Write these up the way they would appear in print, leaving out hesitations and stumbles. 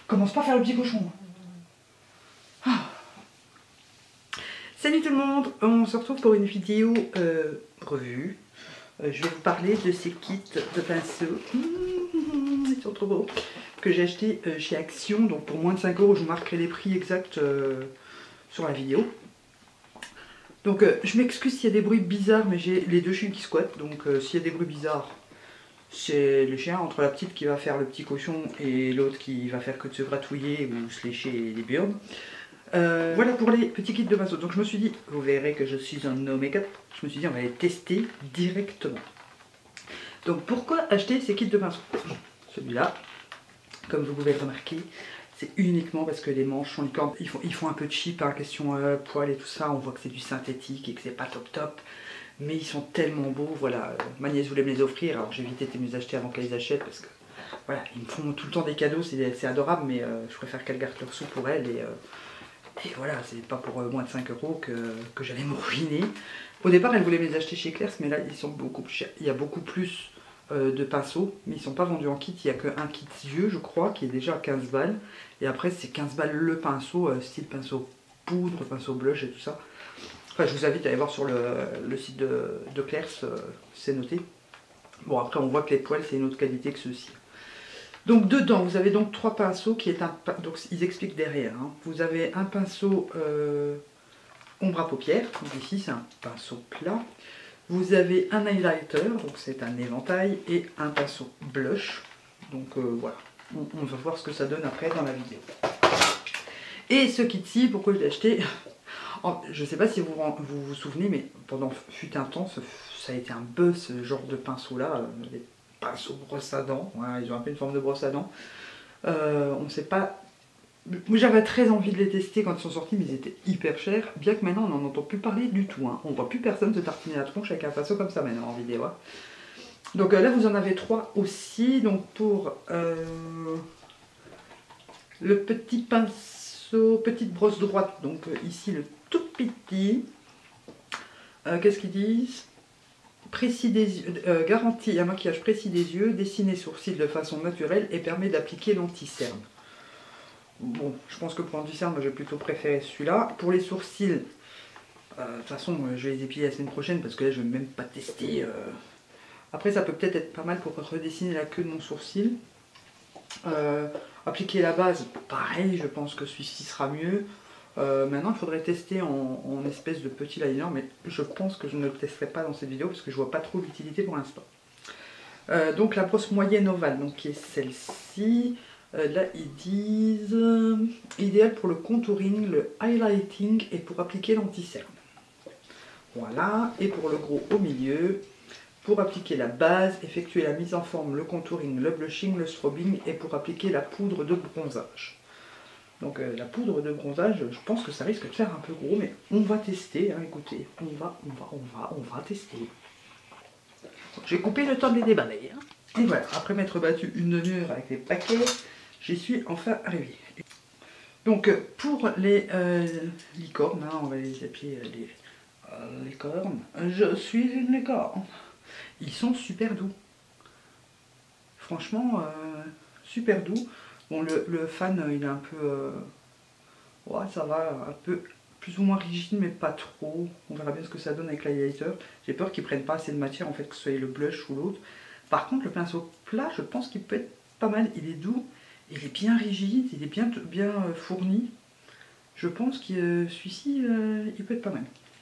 Commence pas à faire le petit cochon. Ah. Salut tout le monde, on se retrouve pour une vidéo revue. Je vais vous parler de ces kits de pinceaux. Ils sont trop beaux. Que j'ai acheté chez Action, donc pour moins de 5 €, je vous marquerai les prix exacts sur la vidéo. Donc je m'excuse s'il y a des bruits bizarres, mais j'ai les deux chiens qui squattent, donc s'il y a des bruits bizarres, c'est le chien, entre la petite qui va faire le petit cochon et l'autre qui va faire que de se gratouiller ou se lécher les burnes. Voilà pour les petits kits de pinceaux. Donc je me suis dit, vous verrez que je suis un no make-up, je me suis dit on va les tester directement. Donc pourquoi acheter ces kits de pinceaux? Celui-là, comme vous pouvez le remarquer, c'est uniquement parce que les manches sont licornes. Ils font un peu cheap, hein, question poil et tout ça. On voit que c'est du synthétique et que c'est pas top top. Mais ils sont tellement beaux, voilà. Ma nièce voulait me les offrir, alors j'ai vite été mieux acheter avant qu'elle les achète parce que voilà, ils me font tout le temps des cadeaux, c'est adorable, mais je préfère qu'elle garde leurs sous pour elle et voilà, c'est pas pour moins de 5 € que j'allais me ruiner. Au départ, elle voulait me les acheter chez Claire's, mais là ils sont beaucoup plus chers. Il y a beaucoup plus de pinceaux, mais ils sont pas vendus en kit. Il n'y a qu'un kit yeux, je crois, qui est déjà à 15 balles. Et après, c'est 15 balles le pinceau, style pinceau poudre, pinceau blush et tout ça. Enfin, je vous invite à aller voir sur le site de Claire's, c'est noté. Bon, après, on voit que les poils, c'est une autre qualité que ceux-ci. Donc, dedans, vous avez donc 3 pinceaux qui est un... Donc, ils expliquent derrière. Hein. Vous avez un pinceau ombre à paupières. Donc, ici, c'est un pinceau plat. Vous avez un highlighter, donc c'est un éventail, et un pinceau blush. Donc, voilà. On va voir ce que ça donne après dans la vidéo. Et ce kit-ci, pourquoi je l'ai acheté? Je ne sais pas si vous vous souvenez, mais pendant fut un temps, ça a été un buzz, ce genre de pinceau-là. Les pinceaux brosse à dents. Voilà, ils ont un peu une forme de brosse à dents. On ne sait pas... Moi j'avais très envie de les tester quand ils sont sortis, mais ils étaient hyper chers. Bien que maintenant on n'en entend plus parler du tout. Hein. On ne voit plus personne se tartiner la tronche avec un pinceau comme ça maintenant en vidéo. Hein. Donc là vous en avez 3 aussi. Donc pour le petit pinceau, petite brosse droite, donc ici le tout petit. Qu'est-ce qu'ils disent? Précis des yeux, garantit un maquillage précis des yeux, dessine les sourcils de façon naturelle et permet d'appliquer l'anti-cerne. Bon, je pense que pour l'anti-cerne, moi j'ai plutôt préféré celui-là. Pour les sourcils, de toute façon, je vais les épiler la semaine prochaine parce que là je vais même pas tester. Après, ça peut peut-être être pas mal pour redessiner la queue de mon sourcil. Appliquer la base, pareil, je pense que celui-ci sera mieux. Maintenant, il faudrait tester en espèce de petit liner, mais je pense que je ne le testerai pas dans cette vidéo parce que je vois pas trop l'utilité pour l'instant. Donc la brosse moyenne ovale, donc qui est celle-ci. Là, ils disent idéal pour le contouring, le highlighting et pour appliquer l'anti-cerne. Voilà, et pour le gros au milieu, pour appliquer la base, effectuer la mise en forme, le contouring, le blushing, le strobing et pour appliquer la poudre de bronzage. Donc la poudre de bronzage, je pense que ça risque de faire un peu gros, mais on va tester, hein, écoutez, on va tester. J'ai coupé le temps de les déballer. Hein. Et voilà, après m'être battu une demi-heure avec les paquets, j'y suis enfin arrivé. Donc pour les licornes, hein, on va les appeler les licornes, je suis une licorne. Ils sont super doux. Franchement, super doux. Bon, le fan, il est un peu... ouais, ça va, un peu plus ou moins rigide, mais pas trop. On verra bien ce que ça donne avec l'highlighter. J'ai peur qu'ils prennent pas assez de matière, en fait, que ce soit le blush ou l'autre. Par contre, le pinceau plat, je pense qu'il peut être pas mal. Il est doux, il est bien rigide, il est bien fourni. Je pense que celui-ci, il peut être pas mal.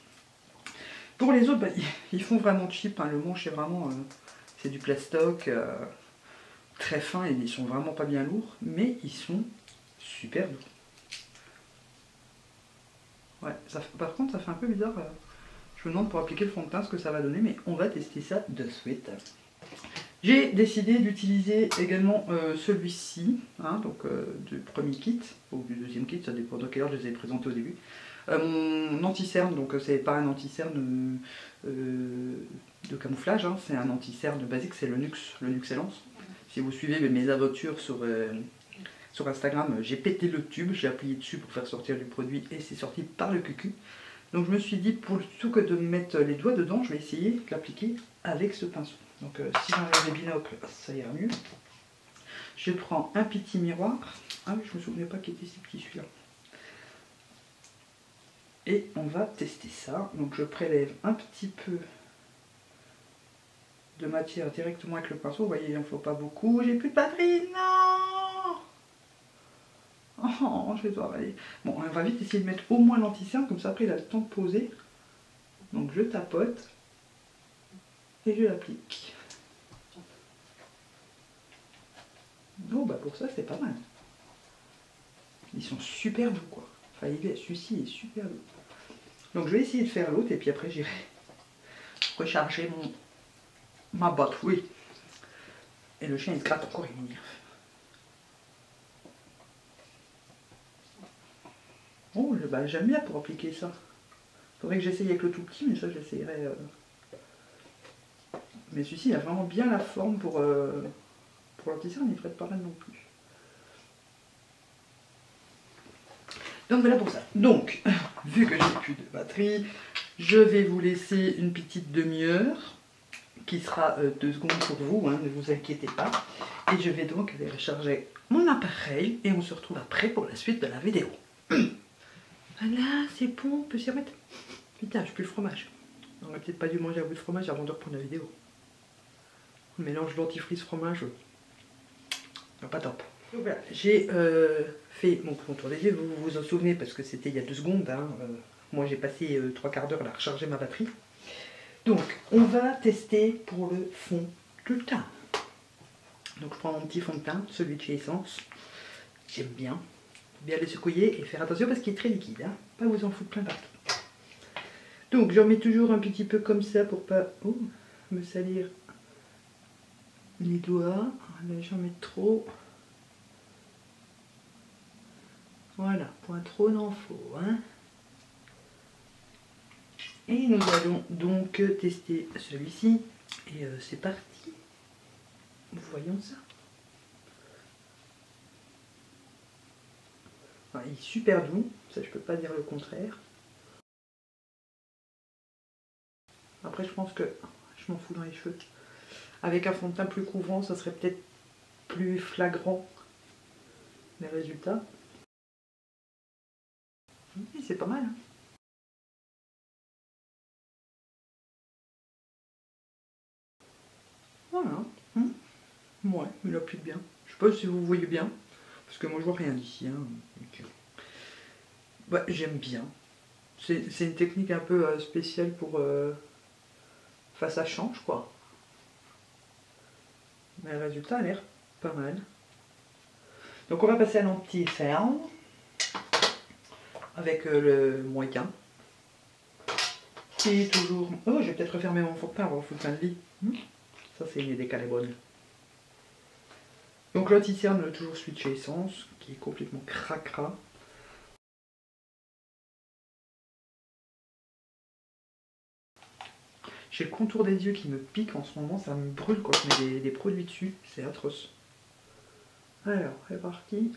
Pour les autres, bah, ils font vraiment cheap. Hein. Le manche est vraiment... c'est du plastoc. Très fins et ils sont vraiment pas bien lourds, mais ils sont super doux. Ouais, par contre ça fait un peu bizarre. Je me demande pour appliquer le fond de teint ce que ça va donner, mais on va tester ça de suite. J'ai décidé d'utiliser également celui-ci, hein, donc du premier kit, ou du deuxième kit, ça dépend de quelle heure je les ai présentés au début. Mon anti-cerne, donc c'est pas un anti-cerne de camouflage, hein, c'est un anti-cerne basique, c'est le Nuxellance. Si vous suivez mes aventures sur Instagram, j'ai pété le tube, j'ai appuyé dessus pour faire sortir du produit et c'est sorti par le cucu. Donc je me suis dit, plutôt que de mettre les doigts dedans, je vais essayer de l'appliquer avec ce pinceau. Donc si j'enlève les binocles, ça ira mieux. Je prends un petit miroir Ah oui, je me souvenais pas qu'il était si petit celui-là. Et on va tester ça. Donc je prélève un petit peu de matière directement avec le pinceau. Vous voyez, il n'en faut pas beaucoup. J'ai plus de batterie, non. Oh, je vais devoir aller. Bon, on va vite essayer de mettre au moins l'anti-cerne, comme ça après il a le temps de poser. Donc je tapote et je l'applique. Oh bah pour ça c'est pas mal. Ils sont super doux quoi. Enfin celui-ci est super doux. Donc je vais essayer de faire l'autre et puis après j'irai recharger ma botte, oui. Et le chien il se gratte encore, il m'énerve. Oh bah, j'aime bien pour appliquer ça. Faudrait que j'essaye avec le tout petit, mais ça j'essayerai. Mais celui-ci il a vraiment bien la forme pour l'anti-cerne, il ferait pas mal non plus. Donc voilà pour ça. Donc, vu que j'ai plus de batterie, je vais vous laisser une petite demi-heure, qui sera 2 secondes pour vous, hein, ne vous inquiétez pas. Et je vais donc aller recharger mon appareil, et on se retrouve après pour la suite de la vidéo. Voilà, c'est bon, on peut s'y remettre. Putain, j'ai plus le fromage. On aurait peut-être pas dû manger un bout de fromage avant de reprendre la vidéo. Le mélange dentifrice fromage, pas top. Donc voilà, j'ai fait mon contour des yeux, vous vous en souvenez parce que c'était il y a 2 secondes. Hein, moi j'ai passé 3/4 d'heure à recharger ma batterie. Donc on va tester pour le fond de teint. Donc je prends mon petit fond de teint, celui de chez Essence. J'aime bien le secouer et faire attention parce qu'il est très liquide. Hein, pas vous en foutre plein partout. Donc j'en mets toujours un petit peu comme ça pour pas me salir les doigts. Là j'en mets trop. Voilà, point trop n'en faut. Hein. Et nous allons donc tester celui-ci. Et c'est parti. Voyons ça. Ah, il est super doux, ça je peux pas dire le contraire. Après je pense que je m'en fous dans les cheveux. Avec un fond de teint plus couvrant, ça serait peut-être plus flagrant les résultats. Oui, c'est pas mal. Hein. Voilà. Ouais, il applique bien. Je sais pas si vous voyez bien, parce que moi je vois rien d'ici. Hein. Ouais, j'aime bien. C'est une technique un peu spéciale pour... Enfin, ça change quoi. Mais le résultat a l'air pas mal. Donc on va passer à l'anti-cerne avec le moyen. Qui est toujours... Oh, je vais peut-être refermer mon fond de teint avant le fond de teint de lit. Ça c'est une idée qu'elle est bonne. Donc l'anti-cerne, toujours celui de chez Essence, qui est complètement cracra. J'ai le contour des yeux qui me pique en ce moment, ça me brûle quand je mets des produits dessus, c'est atroce. Alors, c'est parti.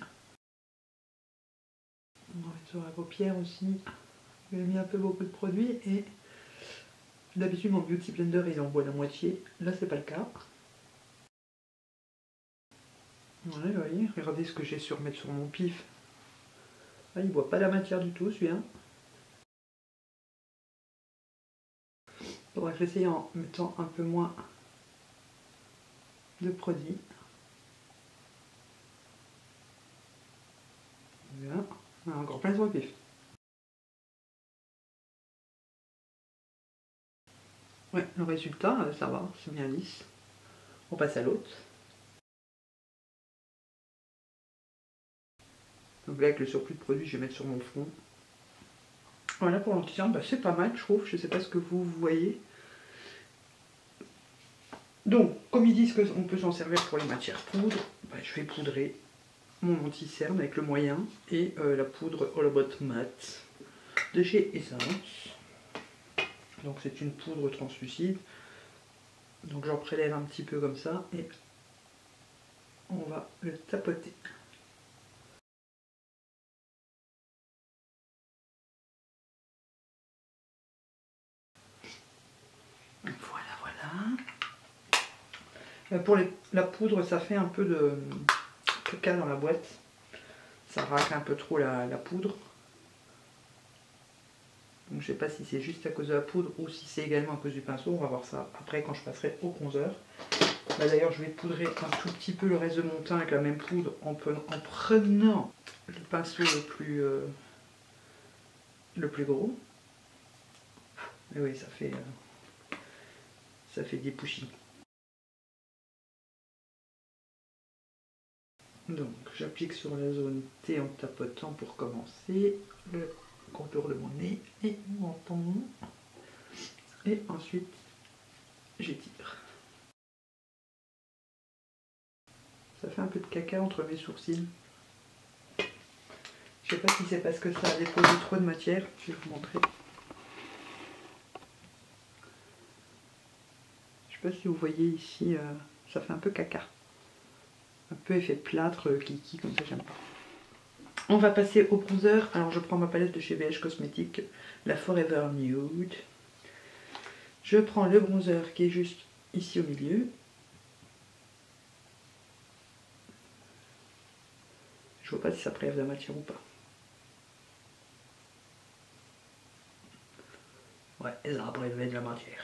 On va mettre sur la paupière aussi. J'ai mis un peu beaucoup de produits et d'habitude mon Beauty Blender il en boit la moitié. Là c'est pas le cas. Voilà, vous voyez, regardez ce que j'ai sur mettre sur mon pif. Là il boit pas la matière du tout celui-là. Faudra que j'essaye en mettant un peu moins de produit. Voilà. Encore plein sur le pif. Ouais, le résultat, ça va, c'est bien lisse. On passe à l'autre. Donc là, avec le surplus de produit, je vais mettre sur mon front. Voilà pour l'anti-cerne, bah, c'est pas mal, je trouve. Je sais pas ce que vous voyez. Donc, comme ils disent qu'on peut s'en servir pour les matières poudre, bah, je vais poudrer mon anti-cerne avec le moyen et la poudre All About Matte de chez Essence. Donc c'est une poudre translucide. Donc j'en prélève un petit peu comme ça et on va le tapoter. Voilà. Pour la poudre, ça fait un peu de caca dans la boîte. ça racle un peu trop la poudre. Donc je sais pas si c'est juste à cause de la poudre ou si c'est également à cause du pinceau. On va voir ça après quand je passerai au bronzer. Là d'ailleurs je vais poudrer un tout petit peu le reste de mon teint avec la même poudre en prenant le pinceau le plus gros. Et oui, ça fait des pouchis. Donc j'applique sur la zone T en tapotant pour commencer le contour de mon nez et mon menton. Et ensuite j'étire. Ça fait un peu de caca entre mes sourcils. Je sais pas si c'est parce que ça a déposé trop de matière. Je vais vous montrer. Je sais pas si vous voyez ici, ça fait un peu caca. Un peu effet plâtre, kiki, comme ça j'aime pas. On va passer au bronzer. Alors je prends ma palette de chez VH Cosmetics, la Forever Nude. Je prends le bronzer qui est juste ici au milieu. Je vois pas si ça prélève de la matière ou pas. Ouais, ça a prélevé de la matière.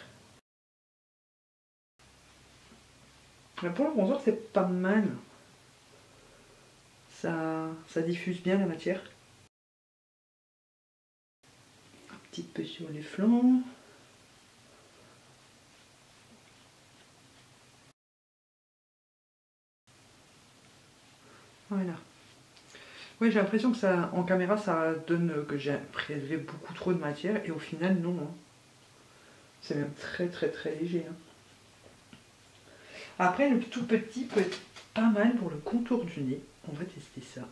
Mais pour le bronzer, c'est pas mal. Ça diffuse bien la matière. Un petit peu sur les flancs. Voilà. Oui, j'ai l'impression que ça, en caméra, ça donne que j'ai prélevé beaucoup trop de matière et au final, non. Hein. C'est même très très très léger. Hein. Après, le tout petit peut être pas mal pour le contour du nez. On va tester ça.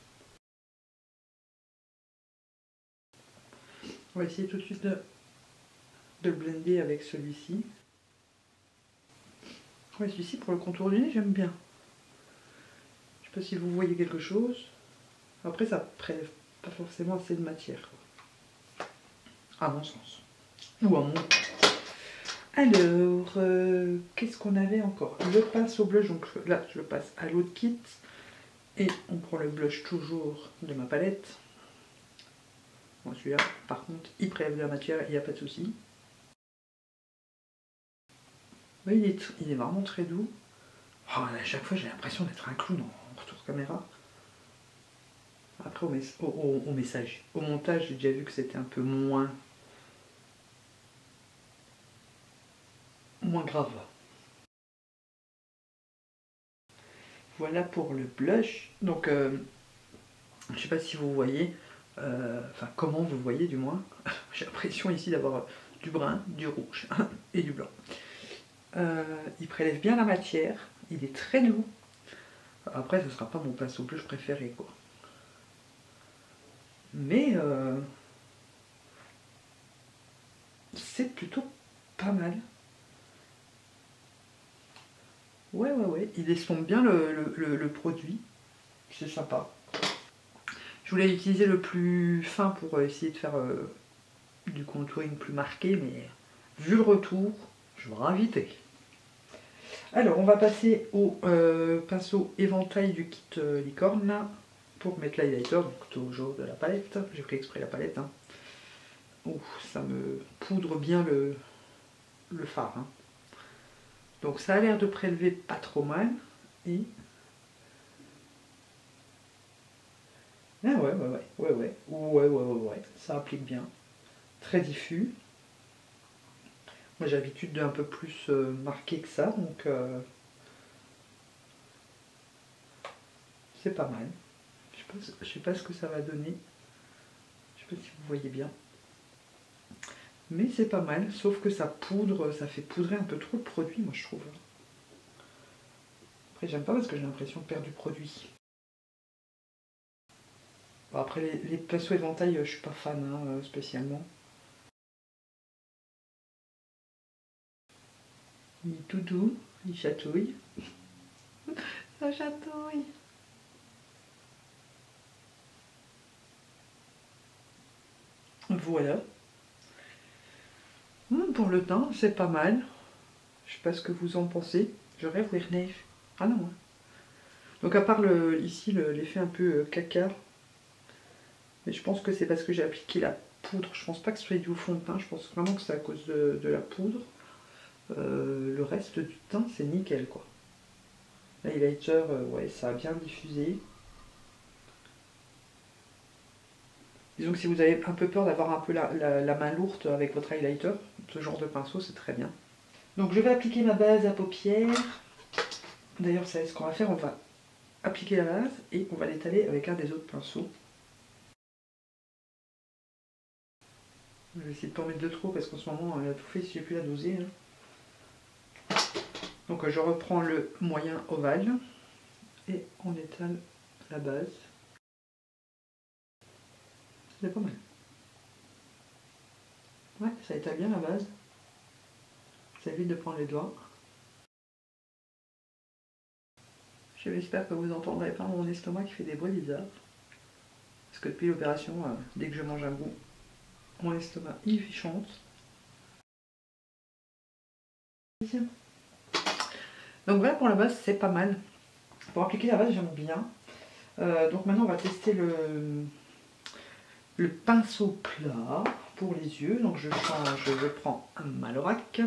On va essayer tout de suite de le blender avec celui-ci. Ouais, celui-ci pour le contour du nez, j'aime bien. Je sais pas si vous voyez quelque chose. Après, ça prélève pas forcément assez de matière. À mon sens. Ou à mon goût. Alors, qu'est-ce qu'on avait encore? Le pinceau blush, donc là, je le passe à l'autre kit. Et on prend le blush toujours de ma palette. Bon, celui-là, par contre, il prélève de la matière, il n'y a pas de souci. Oui, il est vraiment très doux. Oh, à chaque fois, j'ai l'impression d'être un clown en retour caméra. Après, au message. Au montage, j'ai déjà vu que c'était un peu moins grave. Voilà pour le blush. Donc, je sais pas si vous voyez, enfin comment vous voyez du moins. J'ai l'impression ici d'avoir du brun, du rouge et du blanc. Il prélève bien la matière, il est très doux. Après, ce ne sera pas mon pinceau blush préféré, quoi. Mais c'est plutôt pas mal. Ouais, il estompe bien le produit. C'est sympa. Je voulais utiliser le plus fin pour essayer de faire du contouring plus marqué, mais vu le retour, je vais inviter. Alors, on va passer au pinceau éventail du kit licorne là, pour mettre l'highlighter, donc toujours de la palette. J'ai pris exprès la palette. Hein. Ouh, ça me poudre bien le fard. Hein. Donc ça a l'air de prélever pas trop mal. Et... Ah ouais, ça applique bien. Très diffus. Moi j'ai l'habitude d'un peu plus marqué que ça, donc c'est pas mal. Je sais pas ce que ça va donner. Je sais pas si vous voyez bien. Mais c'est pas mal, sauf que ça poudre, ça fait poudrer un peu trop le produit, moi je trouve. Après j'aime pas parce que j'ai l'impression de perdre du produit. Bon, après les pinceaux éventail, je suis pas fan hein, spécialement. Il est tout doux, il chatouille. Ça chatouille. Voilà. Pour le teint, c'est pas mal. Je sais pas ce que vous en pensez. Je rêve où il neige. Ah non. Donc à part ici l'effet un peu caca, mais je pense que c'est parce que j'ai appliqué la poudre. Je pense pas que ce soit dû au fond de teint, je pense vraiment que c'est à cause de la poudre. Le reste du teint c'est nickel quoi. L'highlighter, ouais, ça a bien diffusé. Disons que si vous avez un peu peur d'avoir un peu la main lourde avec votre highlighter, ce genre de pinceau c'est très bien. Donc je vais appliquer ma base à paupières. D'ailleurs, c'est ce qu'on va faire, on va appliquer la base et on va l'étaler avec un des autres pinceaux. Je vais essayer de ne pas en mettre de trop parce qu'en ce moment, elle a tout fait si j'ai pu la doser. Hein. Donc je reprends le moyen ovale et on étale la base. C'est pas mal. Ouais, ça étale bien la base. Ça évite de prendre les doigts. J'espère que vous n'entendrez pas mon estomac qui fait des bruits bizarres. Parce que depuis l'opération, dès que je mange un bout, mon estomac il chante. Donc voilà pour la base, c'est pas mal. Pour appliquer la base, j'aime bien. Donc maintenant, on va tester le pinceau plat pour les yeux. Donc je prends un Malorac.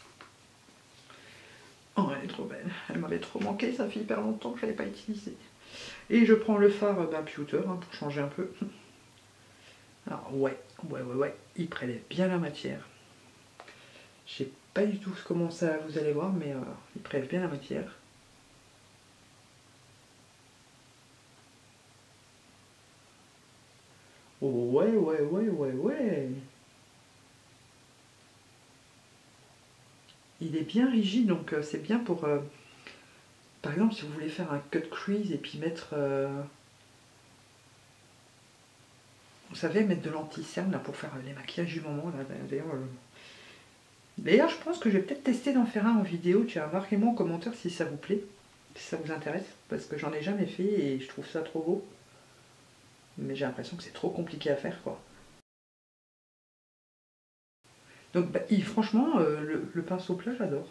Oh, elle est trop belle. Elle m'avait trop manqué, ça fait hyper longtemps que je ne l'avais pas utilisé. Et je prends le fard Pewter hein, pour changer un peu. Alors ouais, il prélève bien la matière. Je sais pas du tout comment ça vous allez voir, mais il prélève bien la matière. Oh, ouais. Il est bien rigide, donc c'est bien pour... par exemple, si vous voulez faire un cut crease et puis mettre... vous savez, mettre de l'anti-cerne là pour faire les maquillages du moment. D'ailleurs, je pense que je vais peut-être tester d'en faire un en vidéo. Tiens, marquez-moi en commentaire si ça vous plaît, si ça vous intéresse, parce que j'en ai jamais fait et je trouve ça trop beau. Mais j'ai l'impression que c'est trop compliqué à faire, quoi. Donc, bah, franchement, le pinceau plat, j'adore.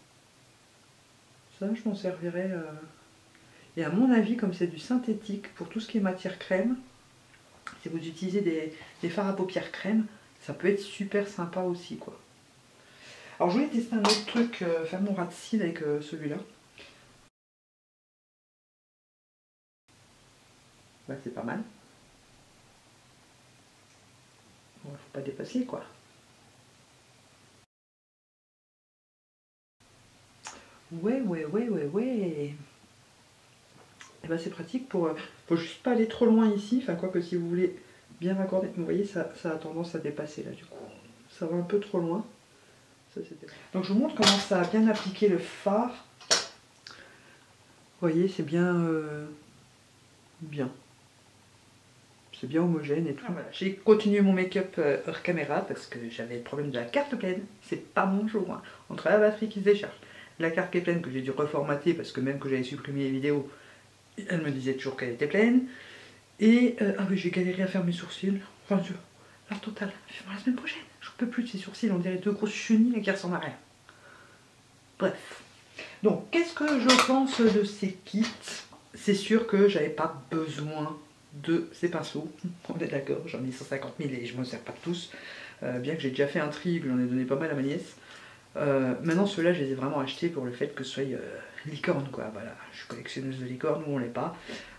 Ça, je m'en servirai. Et à mon avis, comme c'est du synthétique, pour tout ce qui est matière crème, si vous utilisez des fards à paupières crème, ça peut être super sympa aussi, quoi. Alors, je voulais tester un autre truc, faire mon ras de cils avec celui-là. Bah, c'est pas mal. Bon, faut pas dépasser, quoi. Ouais. Et ben c'est pratique pour... faut juste pas aller trop loin ici, enfin quoi que si vous voulez bien raccorder, vous voyez ça a tendance à dépasser là du coup. Ça va un peu trop loin. Ça, donc je vous montre comment ça a bien appliqué le fard. Vous voyez c'est bien... bien. C'est bien homogène et tout. Ah, voilà. J'ai continué mon make-up hors caméra parce que j'avais le problème de la carte pleine. C'est pas mon jour. Hein. Entre la batterie qui se décharge, la carte qui est pleine que j'ai dû reformater parce que même que j'avais supprimé les vidéos, elle me disait toujours qu'elle était pleine. Et ah oui, j'ai galéré à faire mes sourcils. Enfin, l'art total. La semaine prochaine. Je peux plus de ces sourcils. On dirait deux grosses chenilles qui ressemblent à rien. Bref. Donc, qu'est-ce que je pense de ces kits? C'est sûr que j'avais pas besoin de ces pinceaux. On est d'accord, j'en ai 150 000 et je ne m'en sers pas tous. Bien que j'ai déjà fait un tri, que j'en ai donné pas mal à ma nièce. Maintenant, ceux-là, je les ai vraiment achetés pour le fait que ce soit licorne, quoi. Voilà, je suis collectionneuse de licorne, nous on l'est pas.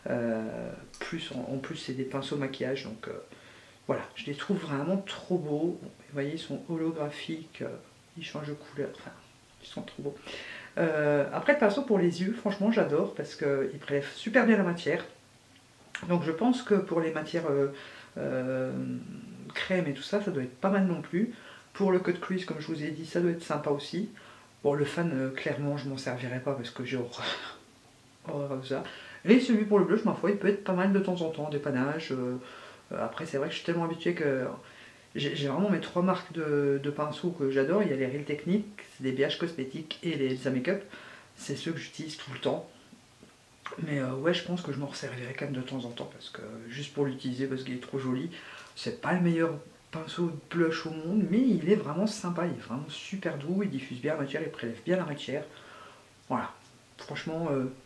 En plus, c'est des pinceaux maquillage, donc voilà, je les trouve vraiment trop beaux. Vous voyez, ils sont holographiques, ils changent de couleur, enfin, ils sont trop beaux. Après, le pinceau pour les yeux, franchement, j'adore parce qu'il prélève super bien la matière. Donc, je pense que pour les matières crème et tout ça, ça doit être pas mal non plus. Pour le cut crease, comme je vous ai dit, ça doit être sympa aussi. Bon, le fan, clairement, je m'en servirai pas parce que j'ai horreur de ça. Et celui pour le bleu, je m'en fous, il peut être pas mal de temps en temps, dépannage. Après, c'est vrai que je suis tellement habituée que j'ai vraiment mes trois marques de pinceaux que j'adore. Il y a les Real Techniques, c'est des BH Cosmétiques et les Elsa Makeup. C'est ceux que j'utilise tout le temps. Mais ouais, je pense que je m'en servirai quand même de temps en temps parce que juste pour l'utiliser parce qu'il est trop joli. C'est pas le meilleur pinceau de blush au monde, mais il est vraiment sympa, il est vraiment super doux, il diffuse bien la matière, il prélève bien la matière. Voilà, franchement,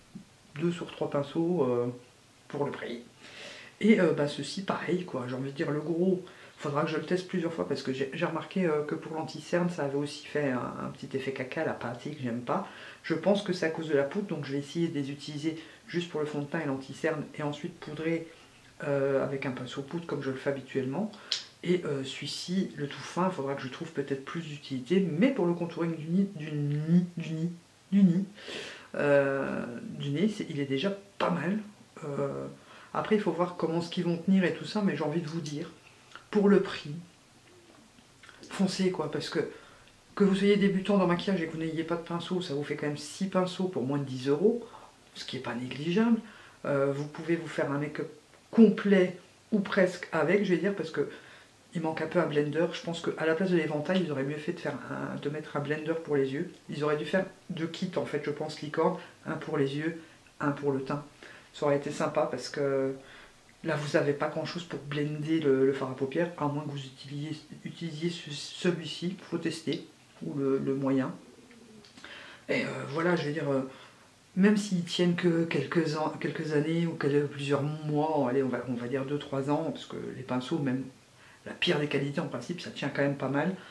2 sur 3 pinceaux pour le prix. Et bah, ceci pareil quoi, j'ai envie de dire le gros, faudra que je le teste plusieurs fois parce que j'ai remarqué que pour l'anti-cerne ça avait aussi fait un petit effet caca, la pâte que j'aime pas. Je pense que c'est à cause de la poudre, donc je vais essayer de les utiliser juste pour le fond de teint et l'anti-cerne et ensuite poudrer avec un pinceau poudre comme je le fais habituellement. Et celui-ci, le tout fin, il faudra que je trouve peut-être plus d'utilité, mais pour le contouring du nez, il est déjà pas mal. Après, il faut voir comment ce qu'ils vont tenir et tout ça, mais j'ai envie de vous dire, pour le prix, foncez quoi, parce que vous soyez débutant dans maquillage et que vous n'ayez pas de pinceau, ça vous fait quand même 6 pinceaux pour moins de 10 €, ce qui n'est pas négligeable. Vous pouvez vous faire un make-up complet ou presque avec, je vais dire, parce que il manque un peu un blender. Je pense qu'à la place de l'éventail, ils auraient mieux fait de mettre un blender pour les yeux. Ils auraient dû faire 2 kits en fait, je pense, licorne, un pour les yeux, un pour le teint. Ça aurait été sympa parce que là vous n'avez pas grand chose pour blender le fard à paupières, à moins que vous utilisiez celui-ci, il faut tester, ou le moyen. Et voilà, je vais dire, même s'ils tiennent que quelques années ou plusieurs mois, allez, on va dire 2-3 ans, parce que les pinceaux, même la pire des qualités en principe, ça tient quand même pas mal.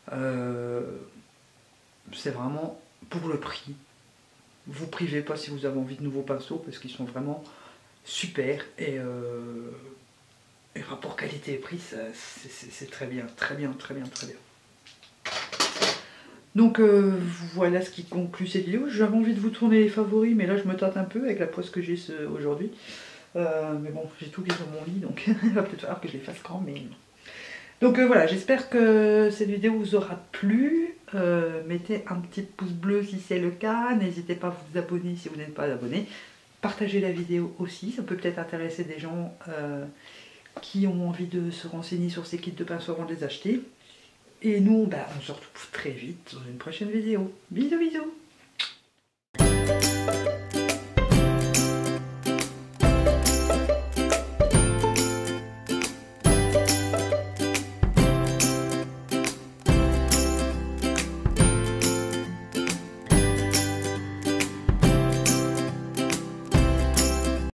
C'est vraiment pour le prix. Vous privez pas si vous avez envie de nouveaux pinceaux parce qu'ils sont vraiment super et rapport qualité-prix c'est très bien, très bien, très bien, très bien. Donc voilà ce qui conclut cette vidéo. J'avais envie de vous tourner les favoris, mais là je me tâte un peu avec la poisse que j'ai aujourd'hui. Mais bon, j'ai tout qui est sur mon lit, donc il va peut-être falloir que je les fasse grand, mais... Donc voilà, j'espère que cette vidéo vous aura plu. Mettez un petit pouce bleu si c'est le cas. N'hésitez pas à vous abonner si vous n'êtes pas abonné. Partagez la vidéo aussi, ça peut peut-être intéresser des gens qui ont envie de se renseigner sur ces kits de pinceaux avant de les acheter. Et nous, bah, on se retrouve très vite dans une prochaine vidéo. Bisous bisous.